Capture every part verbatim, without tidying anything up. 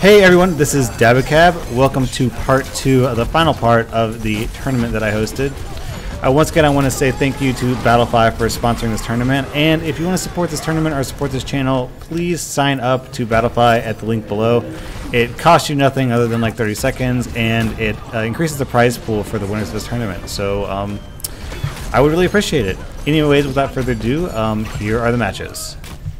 Hey everyone, this is Dabicab. Welcome to part two of the final part of the tournament that I hosted. Uh, once again, I want to say thank you to Battlefy for sponsoring this tournament. And if you want to support this tournament or support this channel, please sign up to Battlefy at the link below. It costs you nothing other than like thirty seconds, and it uh, increases the prize pool for the winners of this tournament. So um, I would really appreciate it. Anyways, without further ado, um, here are the matches.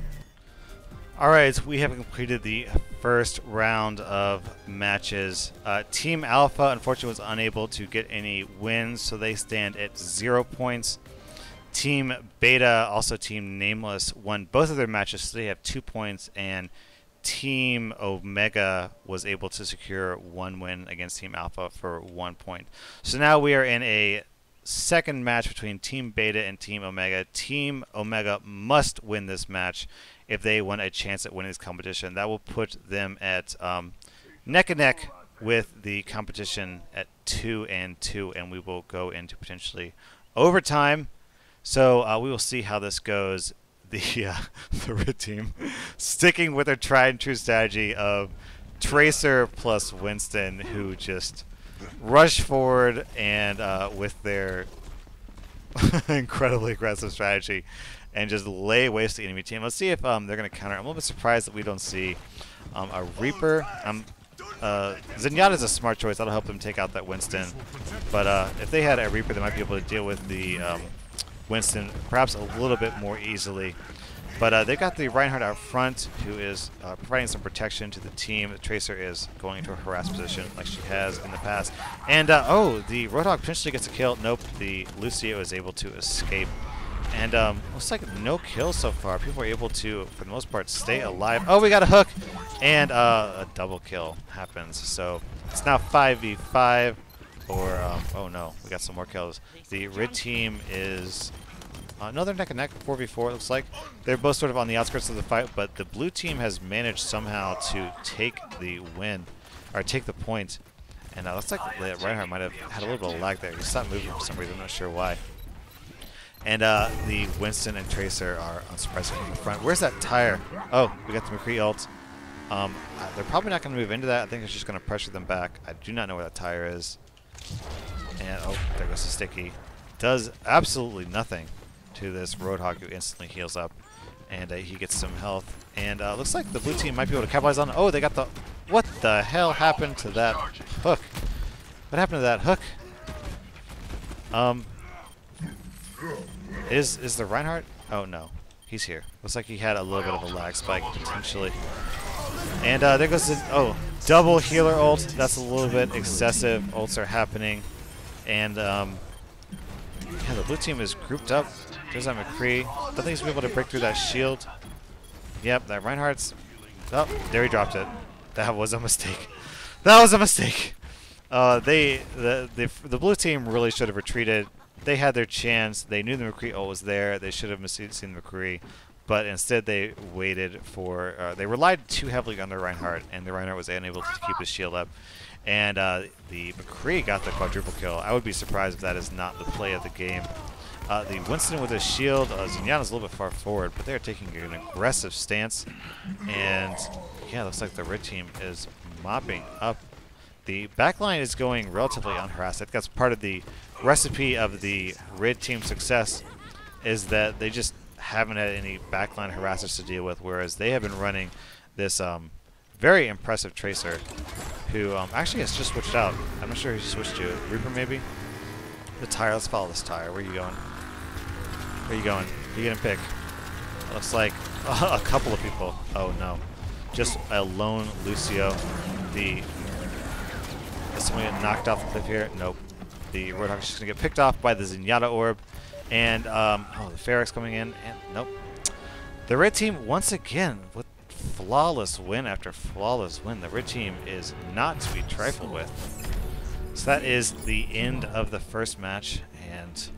Alright, we have completed the first round of matches. Uh, Team Alpha, unfortunately, was unable to get any wins, so they stand at zero points. Team Beta, also Team Nameless, won both of their matches, so they have two points, and Team Omega was able to secure one win against Team Alpha for one point. So now we are in a second match between Team Beta and Team Omega. Team Omega must win this match if they want a chance at winning this competition. That will put them at um, neck and neck with the competition at two and two, and we will go into potentially overtime. So uh, we will see how this goes. The uh, the red team sticking with their tried and true strategy of Tracer plus Winston, who just rush forward and uh, with their incredibly aggressive strategy and just lay waste to the enemy team. Let's see if um, they're going to counter. I'm a little bit surprised that we don't see um, a Reaper. Um, uh, Zenyatta is a smart choice. That'll help them take out that Winston. But uh, if they had a Reaper, they might be able to deal with the um, Winston perhaps a little bit more easily. But uh, they've got the Reinhardt out front, who is uh, providing some protection to the team. The Tracer is going into a harass position like she has in the past. And, uh, oh, the Roadhog potentially gets a kill. Nope, the Lucio is able to escape. And um, looks like no kills so far. People are able to, for the most part, stay alive. Oh, we got a hook! And uh, a double kill happens. So it's now five v five. Or, um, oh no, we got some more kills. The red team is... Uh, no, they're neck and neck, four v four, it looks like. They're both sort of on the outskirts of the fight, but the blue team has managed somehow to take the win, or take the point. And uh, looks like Reinhardt might have had a little bit of lag there. He stopped moving for some reason, I'm not sure why. And uh, the Winston and Tracer are unsurprisingly in the front. Where's that tire? Oh, we got the McCree ult. Um, uh, they're probably not going to move into that. I think it's just going to pressure them back. I do not know where that tire is. And, oh, there goes the sticky. Does absolutely nothing to this Roadhog, who instantly heals up, and uh, he gets some health. And uh, looks like the blue team might be able to capitalize on. Oh, they got the. What the hell happened to that hook? What happened to that hook? Um, is is the Reinhardt? Oh no, he's here. Looks like he had a little bit of a lag spike potentially. And uh, there goes the oh double healer ult. That's a little bit excessive. Ults are happening, and um, yeah, the blue team is grouped up. There's that McCree. Don't think he's going to be able to break through that shield. Yep, that Reinhardt's... Oh, there he dropped it. That was a mistake. That was a mistake. Uh, they, the, the the blue team really should have retreated. They had their chance. They knew the McCree ult was there. They should have seen the McCree. But instead they waited for... Uh, they relied too heavily on the Reinhardt, and the Reinhardt was unable to keep his shield up. And uh, the McCree got the quadruple kill. I would be surprised if that is not the play of the game. Uh, the Winston with his shield, uh, Zenyatta's a little bit far forward, but they're taking an aggressive stance. And yeah, looks like the red team is mopping up. The backline is going relatively unharassed. I think that's part of the recipe of the red team's success, is that they just haven't had any backline harassers to deal with, whereas they have been running this um, very impressive Tracer, who um, actually has just switched out. I'm not sure who he switched to. Reaper maybe? The tire, let's follow this tire. Where are you going? Where are you going? Who are you gonna pick? It looks like uh, a couple of people. Oh no. Just a lone Lucio. The is someone get knocked off the cliff here? Nope. The Roadhog is just gonna get picked off by the Zenyatta orb. And um, oh, the Ferox coming in, and nope. The red team once again with flawless win after flawless win. The red team is not to be trifled with. So that is the end of the first match, and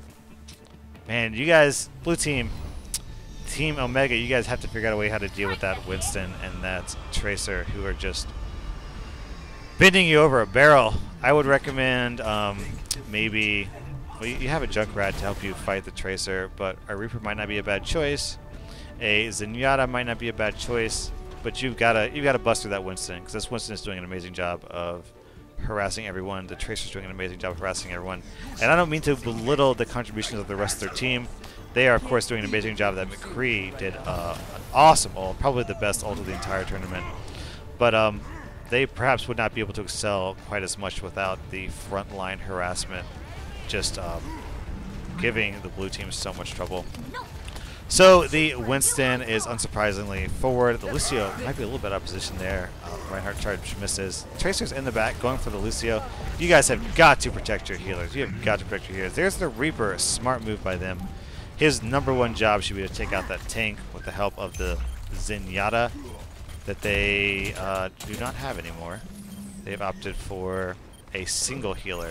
man, you guys, blue team, Team Omega, you guys have to figure out a way how to deal with that Winston and that Tracer, who are just bending you over a barrel. I would recommend um, maybe, well, you have a Junkrat to help you fight the Tracer, but a Reaper might not be a bad choice. A Zenyatta might not be a bad choice. but you've got to you've got to bust through that Winston, because this Winston is doing an amazing job of harassing everyone. The Tracer's doing an amazing job of harassing everyone. And I don't mean to belittle the contributions of the rest of their team. They are, of course, doing an amazing job. That McCree did uh, an awesome ult, probably the best ult of the entire tournament. But um, they perhaps would not be able to excel quite as much without the frontline harassment just um, giving the blue team so much trouble. So the Winston is unsurprisingly forward. The Lucio might be a little bit out of position there. Uh, Reinhardt charge misses. Tracer's in the back going for the Lucio. You guys have got to protect your healers. You have got to protect your healers. There's the Reaper, a smart move by them. His number one job should be to take out that tank with the help of the Zenyatta that they uh, do not have anymore. They've opted for a single healer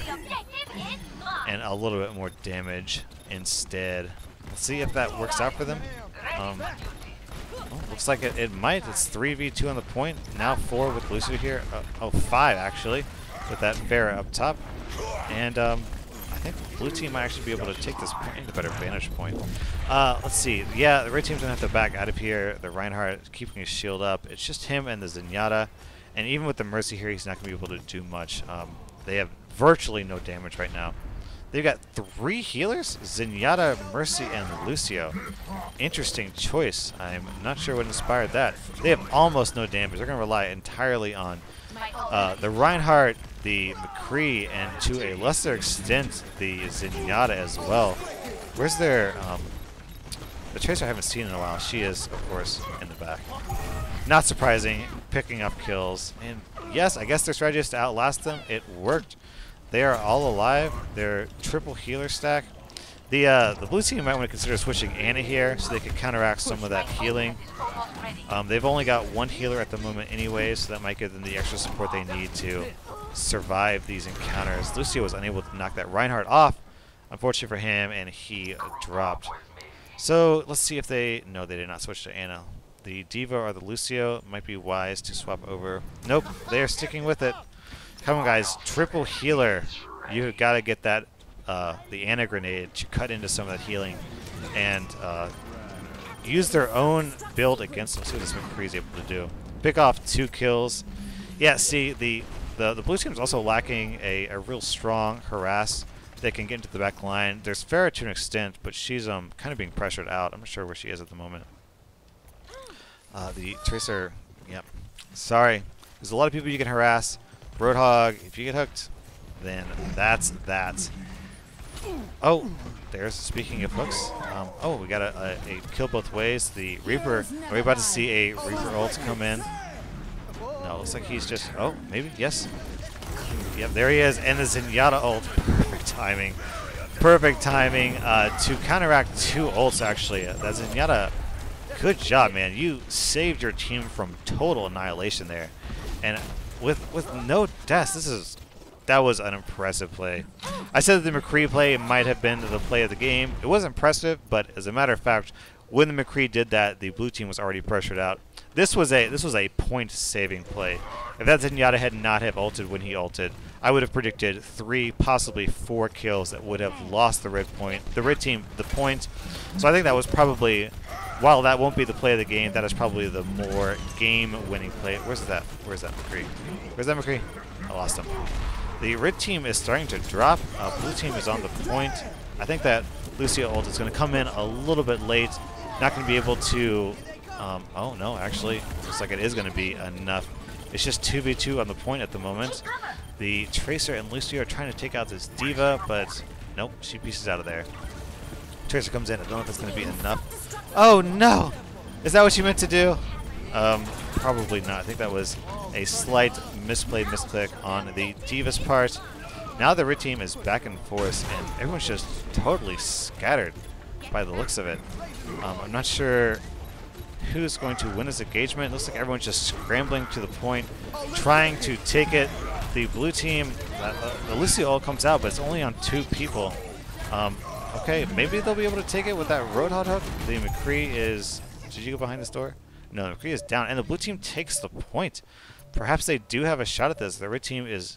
and a little bit more damage instead. Let's see if that works out for them. Um, well, looks like it, it might. It's three v two on the point. Now four with Lucio here. Uh, oh, five actually, with that Pharah up top. And um, I think the blue team might actually be able to take this point, a better vantage point. Uh, let's see. Yeah, the red team's going to have to back out of here. The Reinhardt keeping his shield up. It's just him and the Zenyatta. And even with the Mercy here, he's not going to be able to do much. Um, they have virtually no damage right now. They've got three healers? Zenyatta, Mercy, and Lucio. Interesting choice. I'm not sure what inspired that. They have almost no damage. They're going to rely entirely on uh, the Reinhardt, the McCree, and to a lesser extent, the Zenyatta as well. Where's their... Um, the Tracer I haven't seen in a while. She is, of course, in the back. Not surprising, picking up kills. And yes, I guess their strategy is to outlast them. It worked. They are all alive. They're triple healer stack. The uh, the blue team might want to consider switching Ana here so they can counteract some of that healing. Um, they've only got one healer at the moment anyway, so that might give them the extra support they need to survive these encounters. Lucio was unable to knock that Reinhardt off, unfortunate for him, and he dropped. So let's see if they... No, they did not switch to Ana. The D.Va or the Lucio might be wise to swap over. Nope, they are sticking with it. Come on, guys. Triple healer. You've got to get that, uh, the Ana grenade to cut into some of that healing and uh, use their own build against them. See what this McCree's able to do. Pick off two kills. Yeah, see, the the, the blue team is also lacking a, a real strong harass. They can get into the back line. There's Pharah to an extent, but she's um kind of being pressured out. I'm not sure where she is at the moment. Uh, the Tracer, yep. Sorry. There's a lot of people you can harass. Roadhog, if you get hooked, then that's that. Oh, there's, speaking of hooks, um, oh, we got a, a, a kill both ways. The Reaper, are we about to see a Reaper ult come in? No, looks like he's just, oh, maybe, yes. Yep, there he is, and the Zenyatta ult. Perfect timing. Perfect timing uh, to counteract two ults, actually. Uh, that Zenyatta, good job, man. You saved your team from total annihilation there. And with with no deaths, this is that was an impressive play. I said that the McCree play might have been the play of the game. It was impressive, but as a matter of fact, when the McCree did that, the blue team was already pressured out. This was a this was a point-saving play. If that Zenyatta had not have ulted when he ulted, I would have predicted three, possibly four kills that would have lost the red point, the red team the point. So I think that was probably, while that won't be the play of the game, that is probably the more game-winning play. Where's that? Where's that McCree? Where's that McCree? I lost him. The red team is starting to drop. Uh, blue team is on the point. I think that Lucio ult is going to come in a little bit late. Not going to be able to... Um, oh, no, actually, looks like it is going to be enough. It's just two v two on the point at the moment. The Tracer and Lucio are trying to take out this D.Va, but nope, she pieces out of there. Tracer comes in. I don't know if it's going to be enough. Oh, no! Is that what you meant to do? Um, probably not. I think that was a slight misplay, misclick on the D.Va's part. Now the red team is back and forth, and everyone's just totally scattered by the looks of it. Um, I'm not sure who's going to win this engagement. It looks like everyone's just scrambling to the point, trying to take it. The blue team, uh, the Lucio ult comes out, but it's only on two people. Um, okay, maybe they'll be able to take it with that Roadhog hook. The McCree is... Did you go behind this door? No, McCree is down, and the blue team takes the point. Perhaps they do have a shot at this. The red team is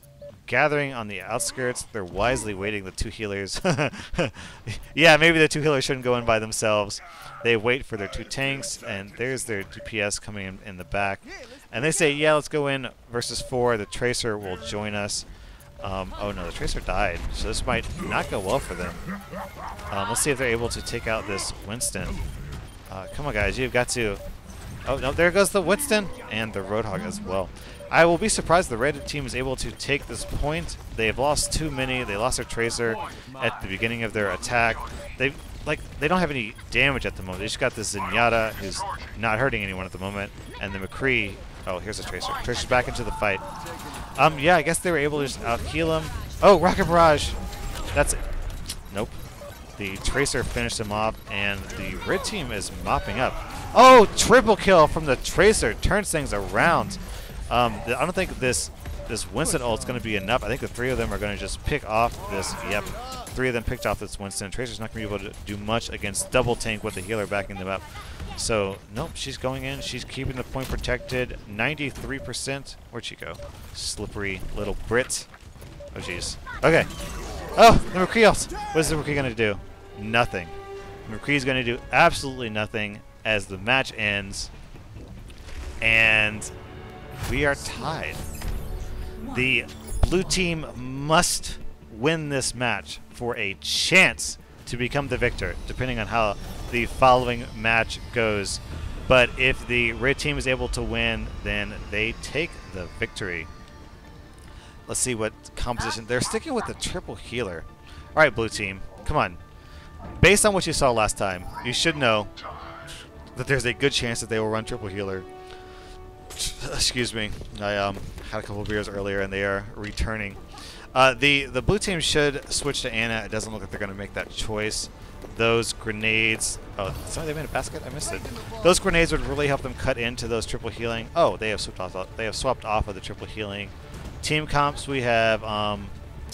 gathering on the outskirts. They're wisely waiting, the two healers. Yeah, maybe the two healers shouldn't go in by themselves. They wait for their two tanks, and there's their D P S coming in, in the back. And they say, yeah, let's go in versus four. The Tracer will join us. Um, oh no, the Tracer died, so this might not go well for them. Um, let's see if they're able to take out this Winston. Uh, come on, guys, you've got to... Oh, no, there goes the Winston and the Roadhog as well. I will be surprised the red team is able to take this point. They have lost too many. They lost their Tracer at the beginning of their attack. They like they don't have any damage at the moment. They just got this Zenyatta who's not hurting anyone at the moment, and the McCree. Oh, here's a Tracer. Tracer's back into the fight. Um, yeah, I guess they were able to just out heal him. Oh, Rocket Barrage. That's it. Nope. The Tracer finished him off, and the red team is mopping up. Oh, triple kill from the Tracer. Turns things around. Um, I don't think this this Winston ult is going to be enough. I think the three of them are going to just pick off this. Yep, three of them picked off this Winston. Tracer's not going to be able to do much against double tank with the healer backing them up. So, nope, she's going in. She's keeping the point protected. ninety-three percent. Where'd she go? Slippery little Brit. Oh, jeez. Okay. Oh, the McCree ult. What is the McCree going to do? Nothing. McCree's going to do absolutely nothing as the match ends. And... we are tied. The blue team must win this match for a chance to become the victor, depending on how the following match goes. But if the red team is able to win, then they take the victory. Let's see what composition. They're sticking with the triple healer. All right, blue team, come on. Based on what you saw last time, you should know that there's a good chance that they will run triple healer. Excuse me. I um, had a couple of beers earlier, and they are returning. Uh, the the blue team should switch to Ana. It doesn't look like they're going to make that choice. Those grenades. Oh, sorry, they made a basket. I missed it. Those grenades would really help them cut into those triple healing. Oh, they have swapped off. They have swapped off of the triple healing. Team comps. We have um,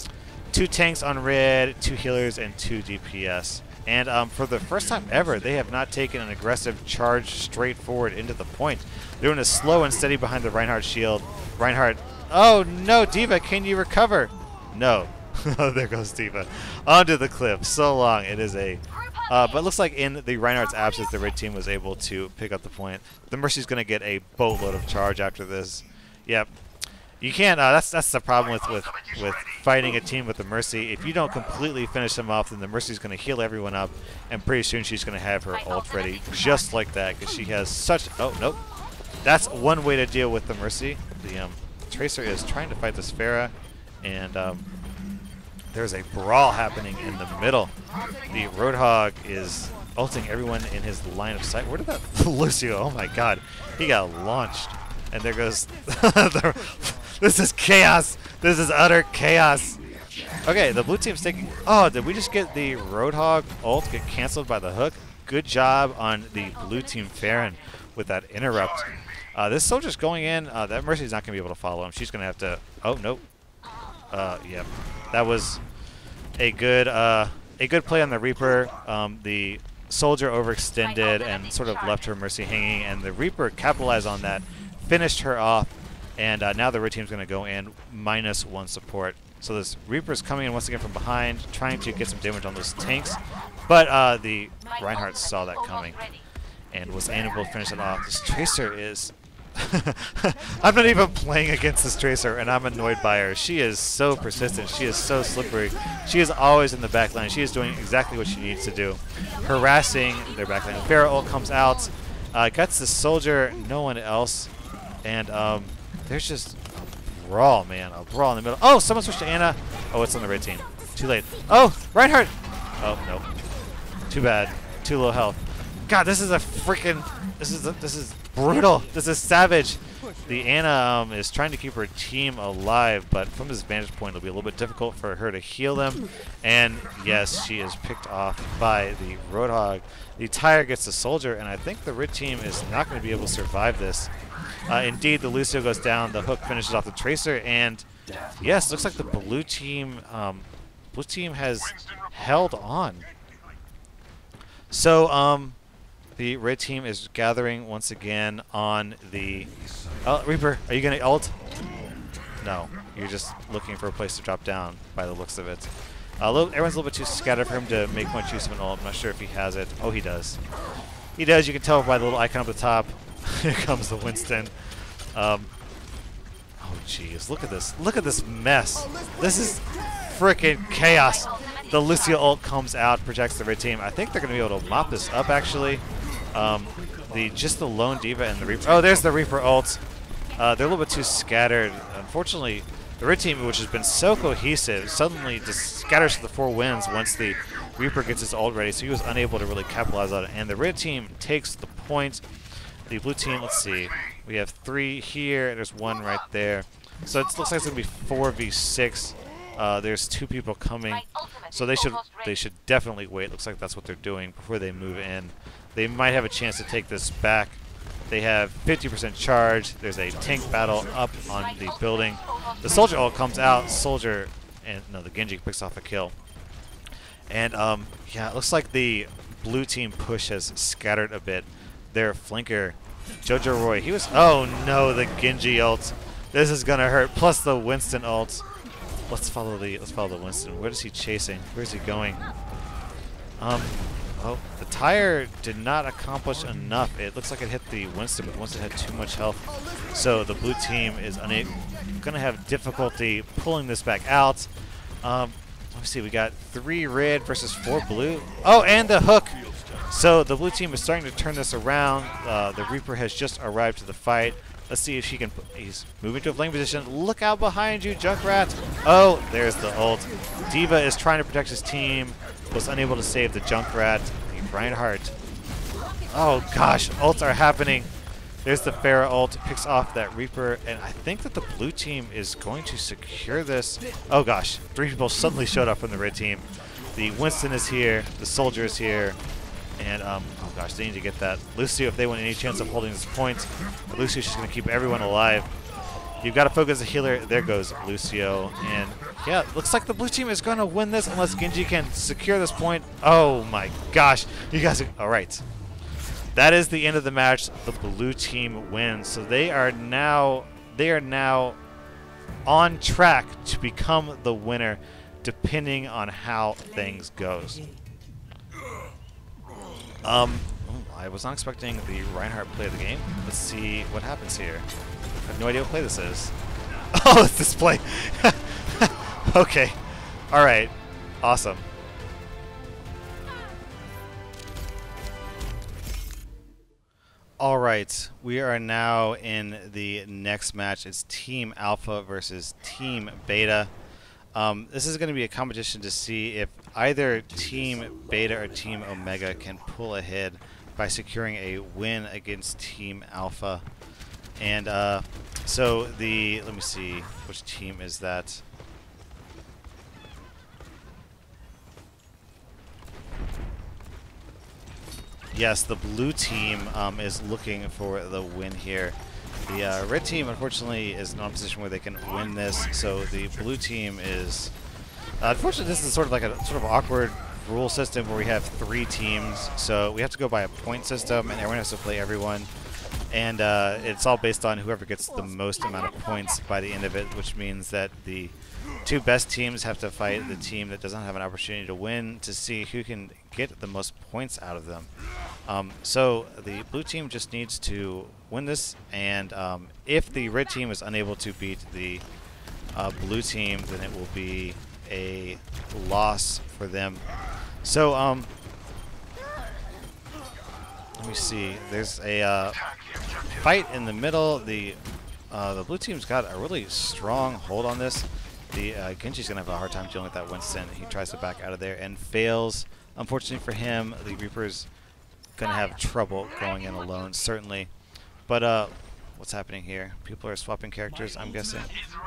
two tanks on red, two healers, and two D P S. And um, for the first time ever, they have not taken an aggressive charge straight forward into the point. They're doing a slow and steady behind the Reinhardt shield. Reinhardt, oh no, D.Va, can you recover? No. Oh, there goes D.Va. Onto the cliff. So long. It is a... Uh, but it looks like in the Reinhardt's absence, the red team was able to pick up the point. The Mercy's going to get a boatload of charge after this. Yep. You can't. Uh, that's that's the problem with, with with fighting a team with the Mercy. If you don't completely finish them off, then the Mercy's going to heal everyone up, and pretty soon she's going to have her ult ready, just like that, because she has such. Oh nope. That's one way to deal with the Mercy. The um, Tracer is trying to fight this Pharah, and um, there's a brawl happening in the middle. The Roadhog is ulting everyone in his line of sight. Where did that Lucio? Oh my God, he got launched. And there goes the, this is chaos. This is utter chaos. Okay, the blue team's taking... Oh, did we just get the Roadhog ult get canceled by the hook? Good job on the blue team Pharah with that interrupt. Uh, this soldier's going in. Uh, that Mercy's not going to be able to follow him. She's going to have to... Oh, nope. Uh, yeah. That was a good, uh, a good play on the Reaper. Um, the soldier overextended and sort of left her Mercy hanging, and the Reaper capitalized on that. Finished her off, and uh, now the red team's going to go in minus one support. So this Reaper's coming in once again from behind, trying to get some damage on those tanks, but uh, the Reinhardt saw that coming and was able to finish it off. This Tracer is... I'm not even playing against this Tracer, and I'm annoyed by her. She is so persistent. She is so slippery. She is always in the back line. She is doing exactly what she needs to do. Harassing their back line. Pharah ult comes out, uh, gets the soldier, no one else. And um, there's just a brawl, man. A brawl in the middle. Oh, someone switched to Ana. Oh, it's on the red team. Too late. Oh, Reinhardt. Oh, no. Too bad. Too low health. God, this is a freaking... This is a, this is brutal. This is savage. The Ana um, is trying to keep her team alive, but from this vantage point, it'll be a little bit difficult for her to heal them. And yes, she is picked off by the Roadhog. The Tire gets the soldier, and I think the red team is not going to be able to survive this. Uh, indeed, the Lucio goes down. The hook finishes off the Tracer, and yes, looks like the blue team, um, blue team has held on. So, um, the red team is gathering once again on the. Oh, Reaper, are you gonna ult? No, you're just looking for a place to drop down by the looks of it. Uh, a little, everyone's a little bit too scattered for him to make much use of an ult. I'm not sure if he has it. Oh, he does. He does. You can tell by the little icon up the top. Here comes the Winston. Um, oh, jeez. Look at this. Look at this mess. This is freaking chaos. The Lucio ult comes out, projects the red team. I think they're going to be able to mop this up, actually. Um, the Just the lone D.Va and the Reaper. Oh, there's the Reaper ult. Uh, they're a little bit too scattered. Unfortunately, the red team, which has been so cohesive, suddenly just scatters to the four winds once the Reaper gets his ult ready, so he was unable to really capitalize on it. And the red team takes the point. The blue team, let's see, we have three here, and there's one right there. So it looks like it's going to be four v six. Uh, there's two people coming, so they should they should definitely wait. Looks like that's what they're doing before they move in. They might have a chance to take this back. They have fifty percent charge. There's a tank battle up on the building. The Soldier ult comes out. Soldier, and no, the Genji picks off a kill. And um, yeah, it looks like the blue team push has scattered a bit. Their flanker, Jojo Roy, he was, oh no, the Genji ult. This is gonna hurt. Plus the Winston ult. Let's follow the let's follow the Winston. Where is he chasing? Where is he going? Um, oh, the tire did not accomplish enough. It looks like it hit the Winston, but Winston had too much health. So the blue team is unable, gonna have difficulty pulling this back out. Um, let me see. We got three red versus four blue. Oh, and the hook. So the blue team is starting to turn this around. Uh, the Reaper has just arrived to the fight. Let's see if he can. He's moving to a flank position. Look out behind you, Junkrat. Oh, there's the ult. D.Va is trying to protect his team. Was unable to save the Junkrat. Reinhardt. Oh gosh, ults are happening. There's the Pharah ult. Picks off that Reaper, and I think that the blue team is going to secure this. Oh gosh, three people suddenly showed up from the red team. The Winston is here. The Soldier is here. And, um, oh gosh, they need to get that. Lucio, if they want any chance of holding this point, Lucio's just going to keep everyone alive. You've got to focus the healer. There goes Lucio. And, yeah, it looks like the blue team is going to win this unless Genji can secure this point. Oh, my gosh. You guys are, all right. That is the end of the match. The blue team wins. So they are now, they are now on track to become the winner, depending on how things goes. Um, oh, I was not expecting the Reinhardt play of the game. Let's see what happens here. I have no idea what play this is. Oh, it's this play. Okay. All right. Awesome. All right. We are now in the next match. It's Team Alpha versus Team Beta. Um, this is going to be a competition to see if either Team Beta or Team Omega can pull ahead by securing a win against Team Alpha. And uh, so the, let me see, which team is that? Yes, the blue team um, is looking for the win here. The uh, red team, unfortunately, is not in a position where they can win this, so the blue team is... Uh, unfortunately, this is sort of like a sort of awkward rule system where we have three teams, so we have to go by a point system, and everyone has to play everyone. And uh, it's all based on whoever gets the most amount of points by the end of it, which means that the two best teams have to fight the team that doesn't have an opportunity to win to see who can get the most points out of them. Um, so the blue team just needs to win this, and um, if the red team is unable to beat the uh, blue team, then it will be a loss for them. So um, let me see. There's a uh, fight in the middle. The uh, the blue team's got a really strong hold on this. The uh, Genji's gonna have a hard time dealing with that Winston. He tries to back out of there and fails. Unfortunately for him, the Reaper's gonna have trouble going in alone, certainly. But uh, what's happening here? People are swapping characters, I'm guessing.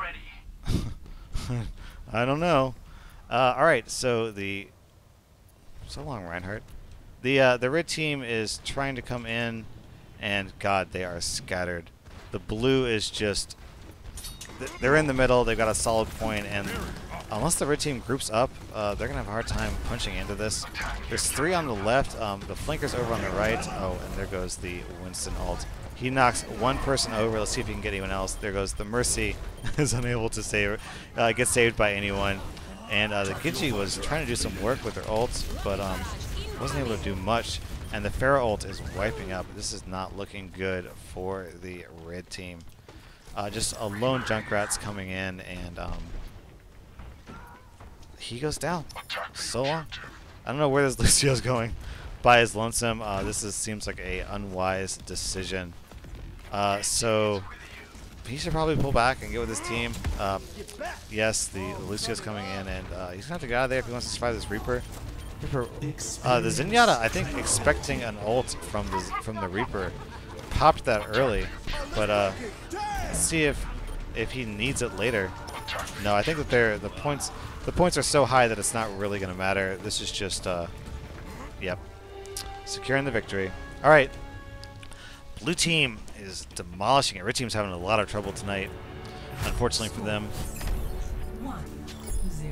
I don't know. Uh, all right, so the so long, Reinhardt. The uh, the red team is trying to come in, and God, they are scattered. The blue is just they're in the middle. They've got a solid point, and unless the red team groups up, uh, they're gonna have a hard time punching into this. There's three on the left. Um, the flanker's over on the right. Oh, and there goes the Winston ult. He knocks one person over. Let's see if he can get anyone else. There goes the Mercy. Is unable to save, uh, get saved by anyone. And uh, the Genji was trying to do some work with her ults, but um, wasn't able to do much. And the Pharah ult is wiping up. This is not looking good for the red team. Uh, just a lone Junkrat's coming in, and um, he goes down. So long. I don't know where this Lucio's going by his lonesome. Uh, this is, seems like a unwise decision. Uh, so he should probably pull back and get with his team. Uh, yes, the, the Lucio's coming in, and uh, he's gonna have to get out of there if he wants to survive this Reaper. Reaper uh, the Zenyatta, I think, expecting an ult from the from the Reaper, popped that early, but uh, let's see if if he needs it later. No, I think that they're the points the points are so high that it's not really gonna matter. This is just uh, yep, securing the victory. All right. Blue team is demolishing it. Red team's having a lot of trouble tonight, unfortunately for them. One, zero.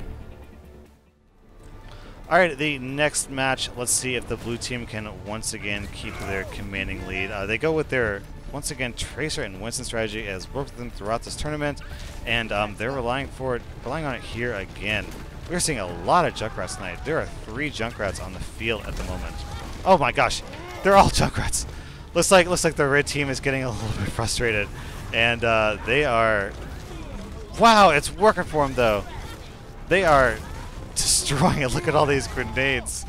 All right, the next match, let's see if the blue team can once again keep their commanding lead. Uh, they go with their, once again, Tracer and Winston strategy as worked with them throughout this tournament, and um, they're relying for it, relying on it here again. We're seeing a lot of Junkrats tonight. There are three Junkrats on the field at the moment. Oh my gosh, they're all Junkrats. Looks like looks like the red team is getting a little bit frustrated, and uh, they are. Wow, it's working for them though. They are destroying it. Look at all these grenades.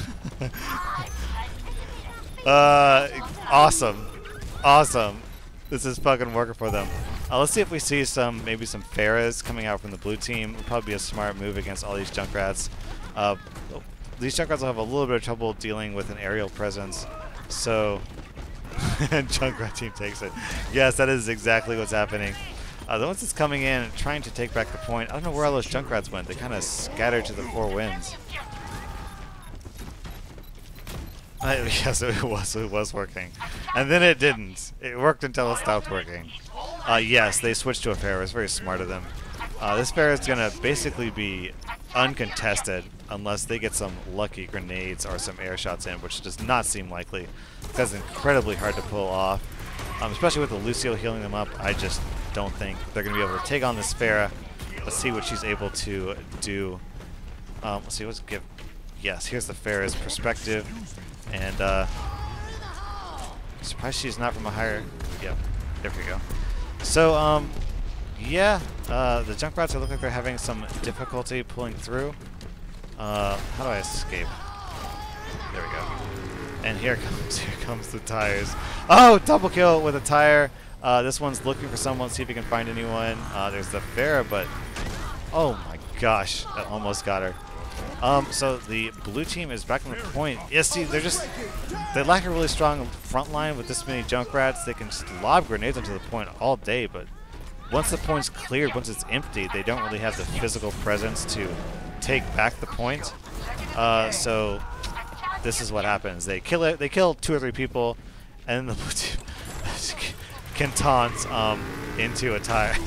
uh, awesome, awesome. This is fucking working for them. Uh, let's see if we see some maybe some Pharahs coming out from the blue team. Would probably be a smart move against all these Junkrats. Uh, these Junkrats will have a little bit of trouble dealing with an aerial presence, so. And Junkrat team takes it. Yes, that is exactly what's happening. Uh, the ones that's coming in and trying to take back the point. I don't know where all those Junkrats went. They kind of scattered to the four winds. Uh, yes, it was. It was working, and then it didn't. It worked until it stopped working. Uh, yes, they switched to a Pharah. It's very smart of them. Uh, this Pharah is gonna basically be uncontested unless they get some lucky grenades or some air shots in, which does not seem likely. That's incredibly hard to pull off, um, especially with the Lucio healing them up. I just don't think they're going to be able to take on this Pharah. Let's see what she's able to do. Um, let's see, let's give. Yes, here's the Pharah's perspective, and uh, surprised she's not from a higher. Yep, there we go. So, um, yeah, uh, the Junkrats look like they're having some difficulty pulling through. Uh, how do I escape? There we go. And here comes here comes the tires. Oh, double kill with a tire. Uh, this one's looking for someone, see if he can find anyone. Uh, there's the Pharah, but oh my gosh, that almost got her. Um, so the blue team is back on the point. Yes, see, they're just they lack a really strong front line with this many Junkrats. They can just lob grenades onto the point all day, but once the point's cleared, once it's empty, they don't really have the physical presence to take back the point. Uh, so this is what happens. They kill it. They kill two or three people, and then the blue team can taunt um, into a tire.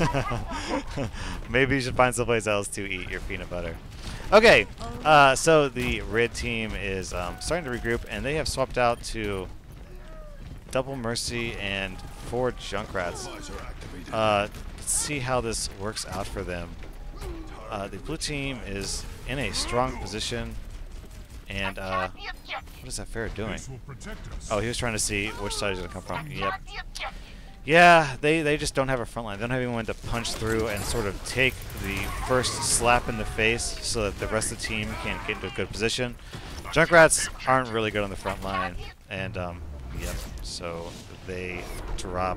Maybe you should find someplace else to eat your peanut butter. Okay, uh, so the red team is um, starting to regroup, and they have swapped out to double Mercy and four Junkrats. Uh, let's see how this works out for them. Uh, the blue team is in a strong position. And, uh, what is that Pharah doing? Oh, he was trying to see which side he's going to come from. Yep. Yeah, they, they just don't have a front line. They don't have anyone to punch through and sort of take the first slap in the face so that the rest of the team can get into a good position. Junkrats aren't really good on the front line. And, um, yep, so they drop.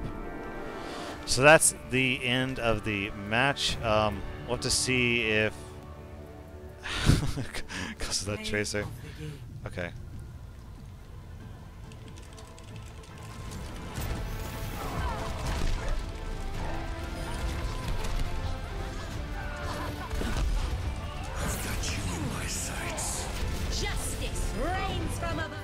So that's the end of the match. Um, we'll have to see if... because of that Tracer. Okay. I've got you in my sights. Justice reigns from above.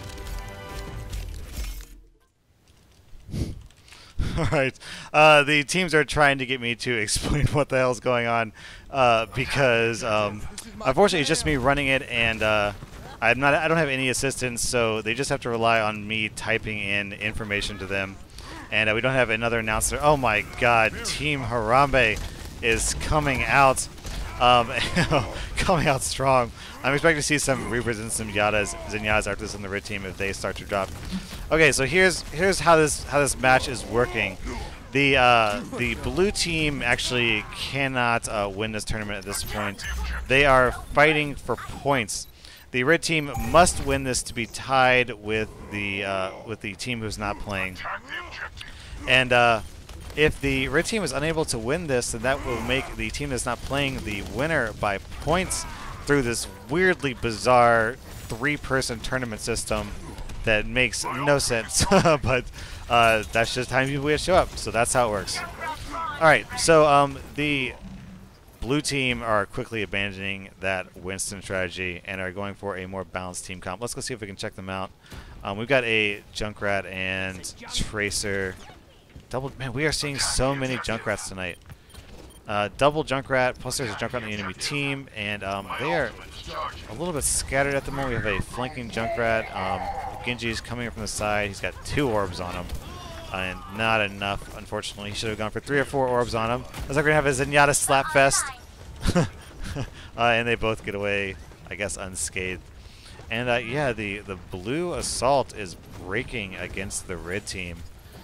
Alright, uh, the teams are trying to get me to explain what the hell's going on, uh, because, um, unfortunately it's just me running it, and, uh, I'm not, I don't have any assistance, so they just have to rely on me typing in information to them. And uh, we don't have another announcer. Oh my god, Team Harambe is coming out. Um, coming out strong. I'm expecting to see some Reapers and some Yadas, Zenyatas after this on the red team if they start to drop. Okay, so here's here's how this how this match is working. The uh, the blue team actually cannot uh, win this tournament at this point. They are fighting for points. The red team must win this to be tied with the uh, with the team who's not playing. And uh, if the red team is unable to win this, then that will make the team that's not playing the winner by points through this weirdly bizarre three-person tournament system that makes no sense. But uh, that's just how many people show up, so that's how it works. All right, so um, the blue team are quickly abandoning that Winston strategy and are going for a more balanced team comp. Let's go see if we can check them out. Um, we've got a Junkrat and Tracer. Double, man, we are seeing so many Junkrats tonight. Uh, double Junkrat, plus there's a Junkrat on the enemy team, and um, they are a little bit scattered at the moment. We have a flanking Junkrat. Um, Genji's coming up from the side. He's got two orbs on him, uh, and not enough, unfortunately. He should have gone for three or four orbs on him. Looks like we're going to have a Zenyatta slap fest. uh, and they both get away, I guess, unscathed. And uh, yeah, the, the blue assault is breaking against the red team.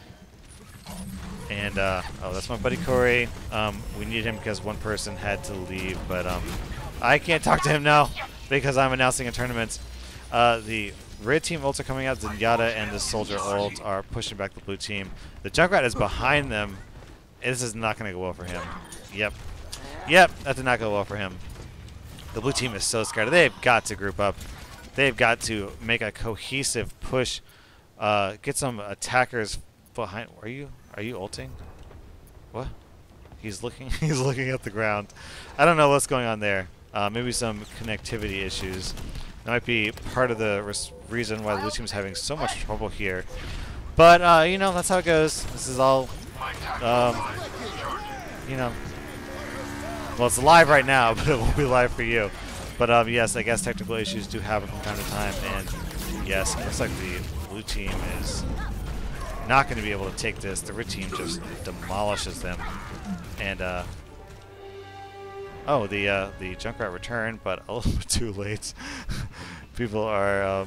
And, uh, oh, that's my buddy Corey. Um, we need him because one person had to leave, but um, I can't talk to him now because I'm announcing a tournament. Uh, the red team ults are coming out. Zenyatta and the soldier ult are pushing back the blue team. The Junkrat is behind them. This is not going to go well for him. Yep. Yep, that did not go well for him. The blue team is so scared. They've got to group up. They've got to make a cohesive push. Uh, get some attackers behind. Are you? Are you ulting? What? He's looking. He's looking at the ground. I don't know what's going on there. Uh, maybe some connectivity issues. That might be part of the res reason why the blue team's having so much trouble here. But uh, you know, that's how it goes. This is all. Um, you know. Well, it's live right now, but it won't be live for you. But um, yes, I guess technical issues do happen from time to time, and yes, it looks like the blue team is not going to be able to take this. The red team just demolishes them. And uh, oh, the uh, the Junkrat returned, but a little bit too late. People are. Um,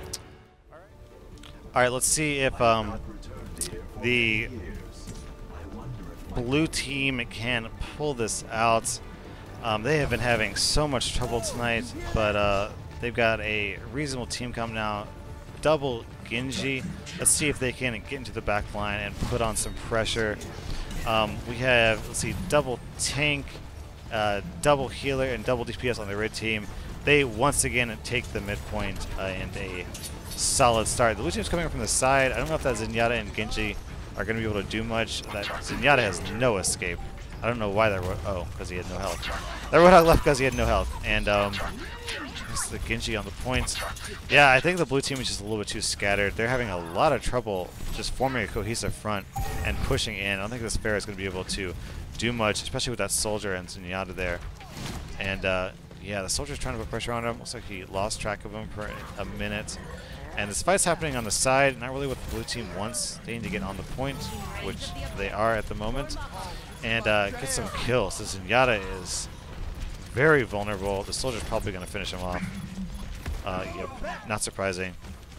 all right, let's see if um, the blue team can pull this out. Um, they have been having so much trouble tonight, but uh, they've got a reasonable team comp now. Double Genji. Let's see if they can get into the back line and put on some pressure. Um, we have, let's see, double tank, uh, double healer, and double D P S on the red team. They once again take the midpoint uh, and a solid start. The blue team's coming up from the side. I don't know if that Zenyatta and Genji are going to be able to do much. That Zenyatta has no escape. I don't know why that. Oh, because he had no health. That Roadhog left because he had no health. And um, it's the Genji on the points. Yeah, I think the blue team is just a little bit too scattered. They're having a lot of trouble just forming a cohesive front and pushing in. I don't think this Pharah is going to be able to do much, especially with that soldier and Zenyatta there. And uh, yeah, the soldier's trying to put pressure on him. Looks like he lost track of him for a minute. And this fight's happening on the side, not really what the blue team wants. They need to get on the point, which they are at the moment, and uh, get some kills. This Zenyatta is very vulnerable. The soldier's probably going to finish him off. Uh, yep, not surprising.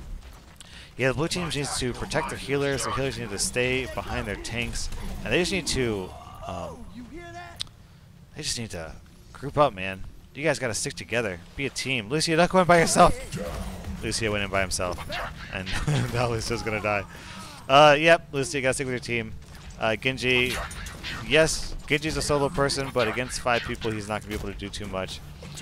Yeah, the blue team needs to protect their healers. The healers need to stay behind their tanks, and they just need to, um, they just need to group up, man. You guys got to stick together. Be a team. Lucio, don't go in by yourself. Lucio went in by himself, and now Lucio's gonna die. Uh, yep, Lucio, you gotta stick with your team. Uh, Genji, yes, Genji's a solo person, but against five people, he's not gonna be able to do too much.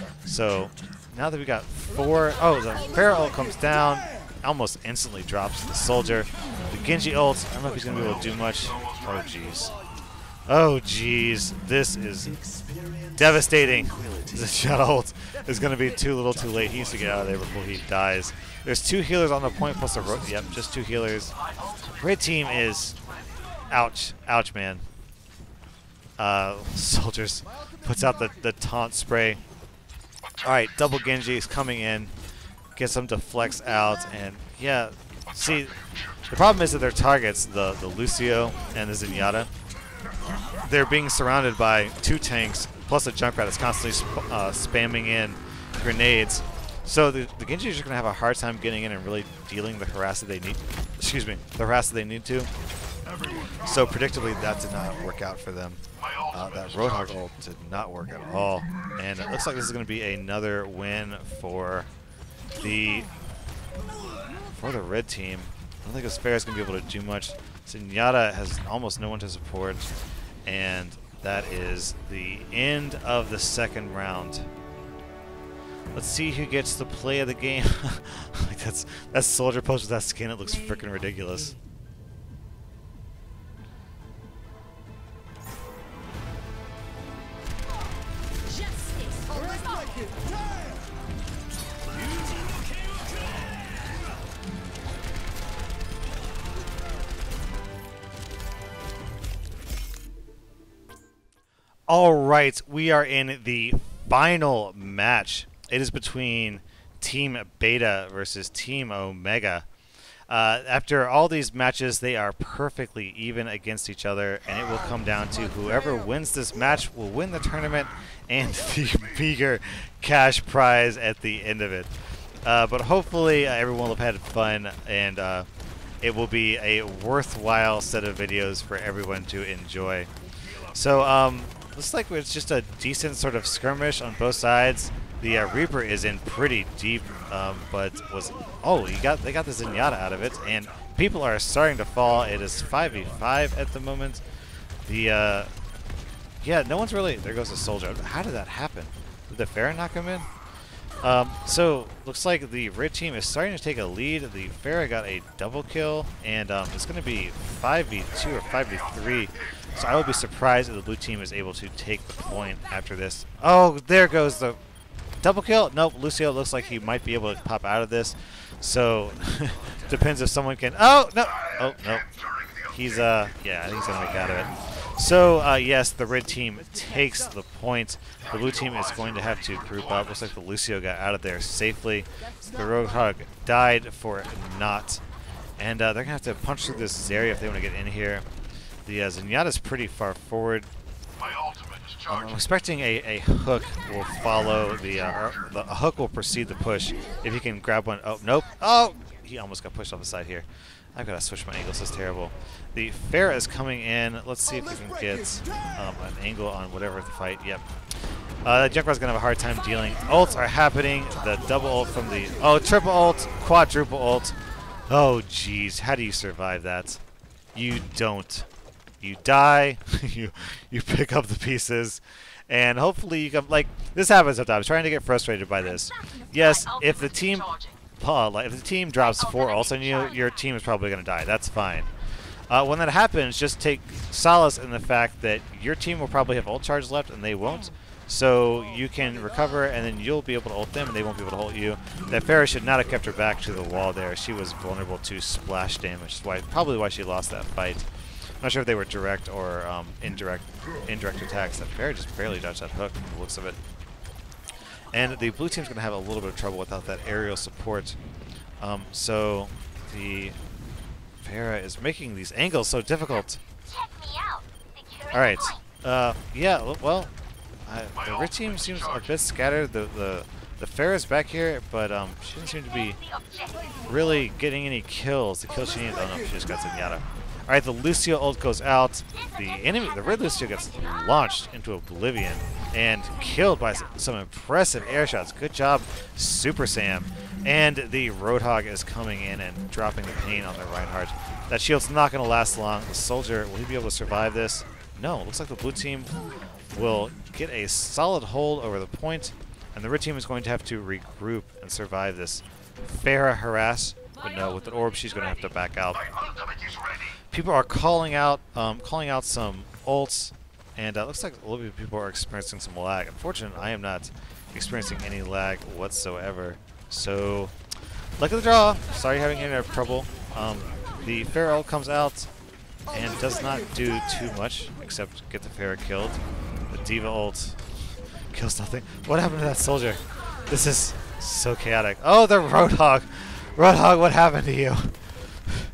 So now that we got four, oh, the Pharah ult comes down, almost instantly drops the soldier. The Genji ult, I don't know if he's gonna be able to do much. Oh jeez, oh jeez, this is devastating. The shot ult is going to be too little too late. He needs to get out of there before he dies. There's two healers on the point plus a rope. Yep, just two healers. Red team is ouch. Ouch, man. Uh, soldiers puts out the, the taunt spray. Alright, double Genji is coming in. Gets them to flex out. And yeah, see, The problem is that their targets, the, the Lucio and the Zenyatta, they're being surrounded by two tanks plus a Junkrat that's constantly sp uh, spamming in grenades. So the, the Genjis are going to have a hard time getting in and really dealing the harass that they need. Excuse me, the harass that they need to. So predictably, that did not work out for them. Uh, that Roadhog ult did not work at all, and it looks like this is going to be another win for the for the red team. I don't think Asphera is going to be able to do much. Zenyatta has almost no one to support, and that is the end of the second round. Let's see who gets the play of the game. Like that's that soldier post with that skin. It looks freaking ridiculous. All right, we are in the final match. It is between Team Beta versus Team Omega. Uh, after all these matches, they are perfectly even against each other, and it will come down to whoever wins this match will win the tournament and the meager cash prize at the end of it. Uh, but hopefully uh, everyone will have had fun, and uh, it will be a worthwhile set of videos for everyone to enjoy. So, um, looks like it's just a decent sort of skirmish on both sides. The uh, Reaper is in pretty deep, um, but was oh, you got they got the Zenyatta out of it, and people are starting to fall. It is five v five at the moment. The uh, yeah, no one's really. There goes the soldier. How did that happen? Did the Pharah knock him in? Um, so looks like the red team is starting to take a lead. The Pharah got a double kill, and um, it's going to be five v two or five v three. So I will be surprised if the blue team is able to take the point after this. Oh, there goes the double kill. Nope, Lucio looks like he might be able to pop out of this. So depends if someone can. Oh no! Oh no! He's uh yeah, I think he's gonna make out of it. So uh, yes, the red team takes the point. The blue team is going to have to group up. Looks like the Lucio got out of there safely. The Roadhog died for naught, and uh, they're gonna have to punch through this Zarya if they want to get in here. The uh, Zenyatta's pretty far forward. Um, I'm expecting a, a hook will follow the, uh, the a hook will precede the push. If he can grab one. Oh nope. Oh, he almost got pushed off the side here. I've got to switch my angles. This is terrible. The Pharah is coming in. Let's see if we can get um, an angle on whatever the fight. Yep. Uh, Junkrat's gonna have a hard time dealing. Ults are happening. The double ult from the oh triple ult, quadruple ult. Oh jeez, how do you survive that? You don't. You die, you you pick up the pieces, and hopefully you can, like, this happens sometimes. Trying to get frustrated by this. Yes, if the team uh, like, if the team drops four ults on you, your team is probably going to die. That's fine. Uh, when that happens, just take solace in the fact that your team will probably have ult charge left and they won't. So you can recover, and then you'll be ult them, and they won't be able to ult you. That Pharah should not have kept her back to the wall there. She was vulnerable to splash damage. Why, probably why she lost that fight. I'm not sure if they were direct or um, indirect indirect attacks. That Pharah just barely dodged that hook from the looks of it. And the blue team's going to have a little bit of trouble without that aerial support. Um, so the Pharah is making these angles so difficult. All right. Uh, yeah, well, I, the red team seems a bit scattered. The the the Pharah's back here, but um, she doesn't seem to be really getting any kills. The kills she needs. Oh no, she just got Zenyatta. All right, the Lucio ult goes out. The enemy, the red Lucio, gets launched into oblivion and killed by some impressive air shots. Good job, Super Sam. And the Roadhog is coming in and dropping the pain on the Reinhardt. That shield's not going to last long. The soldier, will he be able to survive this? No, looks like the blue team will get a solid hold over the point, and the red team is going to have to regroup and survive this Pharah harass. But no, with the orb, she's going to have to back out. People are calling out, um, calling out some ults, and it uh, looks like a little bit of people are experiencing some lag. Unfortunately, I am not experiencing any lag whatsoever. So, luck of the draw. Sorry you're having any trouble. Um, the Pharah ult comes out and does not do too much except get the Pharah killed. The D.Va ult kills nothing. What happened to that soldier? This is so chaotic. Oh, the Roadhog. Roadhog, what happened to you?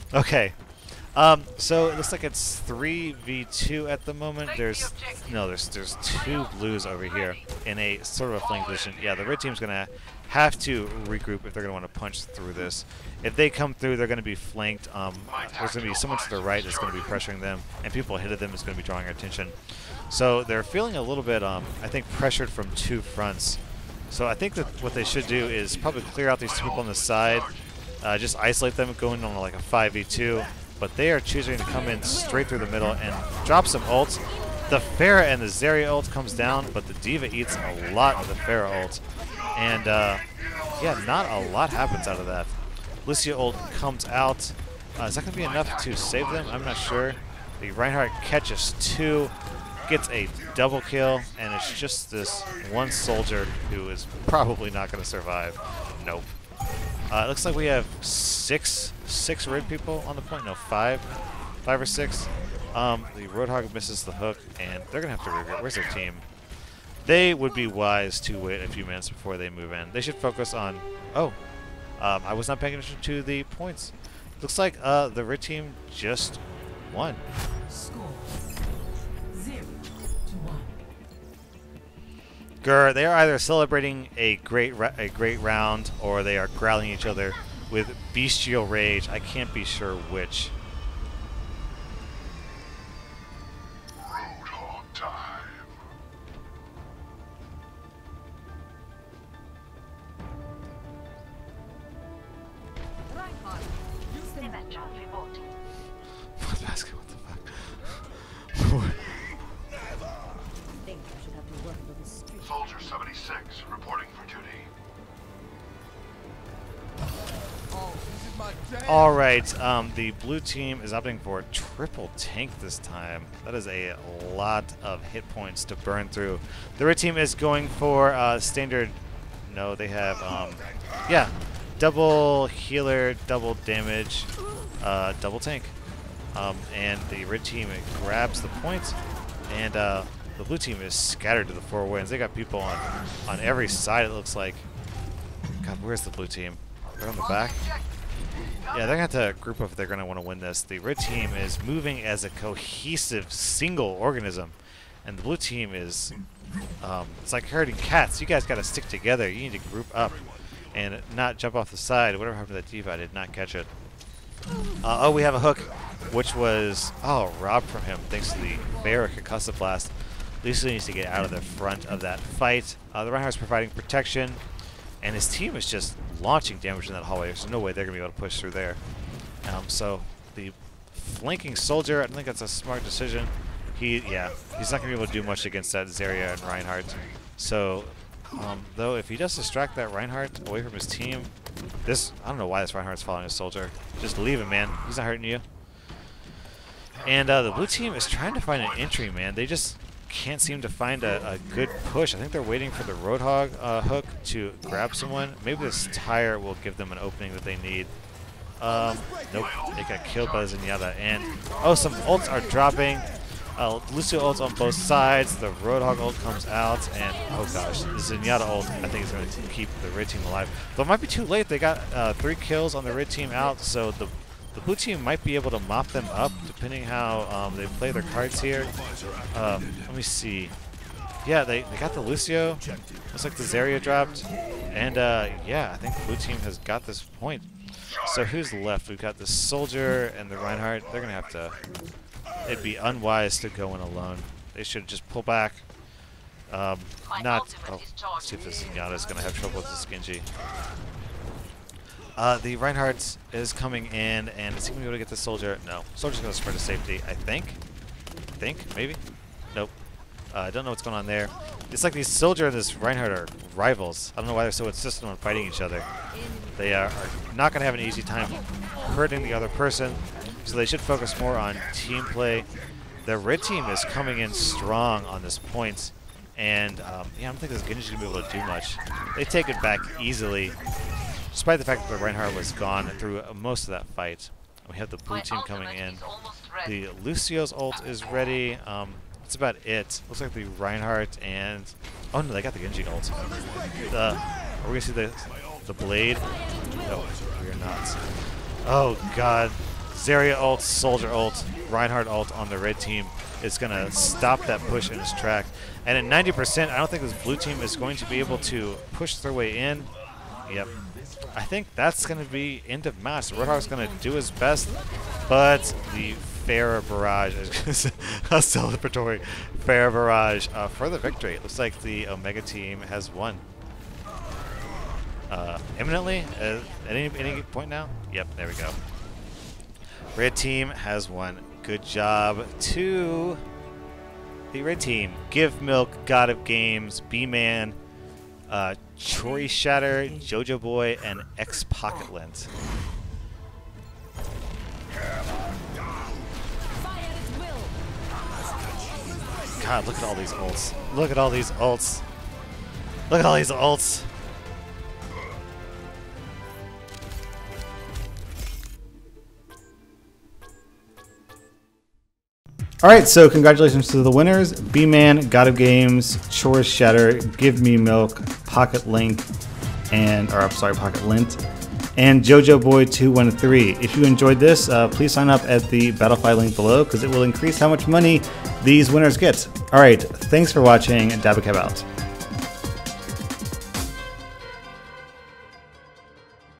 Okay. Um, so it looks like it's three v two at the moment. There's no, there's there's two blues over here in a sort of a flank position. Yeah, the red team's gonna have to regroup if they're gonna want to punch through this. If they come through, they're gonna be flanked. Um, there's gonna be someone to the right that's gonna be pressuring them, and people ahead of them is gonna be drawing attention. So they're feeling a little bit, um, I think, pressured from two fronts. So I think that what they should do is probably clear out these two people on the side, uh, just isolate them, going on like a five v two. But they are choosing to come in straight through the middle and drop some ults. The Pharah and the Zarya ult comes down, but the D.Va eats a lot of the Pharah ult. And uh, yeah, not a lot happens out of that. Lucio ult comes out. Uh, is that going to be enough to save them? I'm not sure. The Reinhardt catches two, gets a double kill, and it's just this one soldier who is probably not going to survive. Nope. Uh, it looks like we have six six red people on the point. No, five. Five or six. Um, the Roadhog misses the hook, and they're going to have to regroup. Where's their team? They would be wise to wait a few minutes before they move in. They should focus on... Oh, um, I was not paying attention to the points. Looks like uh, the red team just won. Score zero to one. Grr, they are either celebrating a great ra a great round, or they are growling each other with bestial rage. I can't be sure which. Roadhog time. Reinhardt, use event charge reporting. What basket? What the fuck? Think I should have to work for this street. Soldier seventy-six reporting for duty. All right, um, the blue team is opting for triple tank this time. That is a lot of hit points to burn through. The red team is going for uh, standard. No, they have, um, yeah, double healer, double damage, uh, double tank. Um, and the red team grabs the point, and uh, the blue team is scattered to the four winds. They got people on, on every side, it looks like. God, where's the blue team? They're on the back. Yeah, they're going to have to group up if they're going to want to win this. The red team is moving as a cohesive single organism, and the blue team is, um, it's like herding cats. You guys got to stick together. You need to group up and not jump off the side. Whatever happened to that D.Va, I did not catch it. Uh, oh, we have a hook, which was, oh, robbed from him thanks to the Pharah concussive blast. Lucio needs to get out of the front of that fight. Uh, the Reinhardt's providing protection, and his team is just launching damage in that hallway. There's no way they're going to be able to push through there. Um, so the flanking soldier, I don't think that's a smart decision. He, yeah, he's not going to be able to do much against that Zarya and Reinhardt. So, um, though, if he does distract that Reinhardt away from his team, this, I don't know why this Reinhardt's following a soldier. Just leave him, man. He's not hurting you. And uh, the blue team is trying to find an entry, man. They just can't seem to find a, a good push. I think they're waiting for the Roadhog uh, hook to grab someone. Maybe this tire will give them an opening that they need. Um, nope, they got killed by the Zenyatta. And, oh, some ults are dropping. Uh, Lucio ults on both sides. The Roadhog ult comes out. And, oh gosh, the Zenyatta ult, I think, is going to keep the red team alive. Though it might be too late. They got uh, three kills on the red team out, so the The blue team might be able to mop them up, depending how um, they play their cards here. Um, let me see. Yeah, they, they got the Lucio. Looks like the Zarya dropped. And uh, yeah, I think the blue team has got this point. So who's left? We've got the Soldier and the Reinhardt. They're going to have to... It'd be unwise to go in alone. They should just pull back. Um, not... Oh, let's see if this Zenyatta is going to have trouble with this Genji. Uh, the Reinhardt is coming in, and is he going to be able to get the Soldier? No. Soldier's going to sprint to safety, I think. I think, maybe? Nope. Uh, I don't know what's going on there. It's like these Soldier and this Reinhardt are rivals. I don't know why they're so insistent on fighting each other. They are, are not going to have an easy time hurting the other person, so they should focus more on team play. The red team is coming in strong on this point, and um, yeah, I don't think this Genji's going to be able to do much. They take it back easily, despite the fact that the Reinhardt was gone through most of that fight. We have the blue team coming in. The Lucio's ult is ready. Um, that's about it. Looks like the Reinhardt and... Oh no, they got the Genji ult. The, are we going to see the, the blade? No, we are not. Oh god. Zarya ult, Soldier ult, Reinhardt ult on the red team is going to stop that push in its track. And at ninety percent, I don't think this blue team is going to be able to push their way in. Yep. I think that's going to be end of match. Roadhog's going to do his best, but the Pharah Barrage is a celebratory Pharah Barrage uh, for the victory. It looks like the Omega team has won. Uh, imminently? Uh, at any, any point now? Yep, there we go. Red team has won. Good job to the red team. Give Milk, God of Games, B-Man, uh, Chori Shatter, Jojo Boy, and X Pocket Lint. God, look at all these ults. Look at all these ults. Look at all these ults. Alright, so congratulations to the winners. B-Man, God of Games, Chores Shatter, Give Me Milk, Pocket Link, and, or I'm sorry, Pocket Lint, and Jojo Boy two one three. If you enjoyed this, uh, please sign up at the Battlefy link below because it will increase how much money these winners get. Alright, thanks for watching. Dabacab out.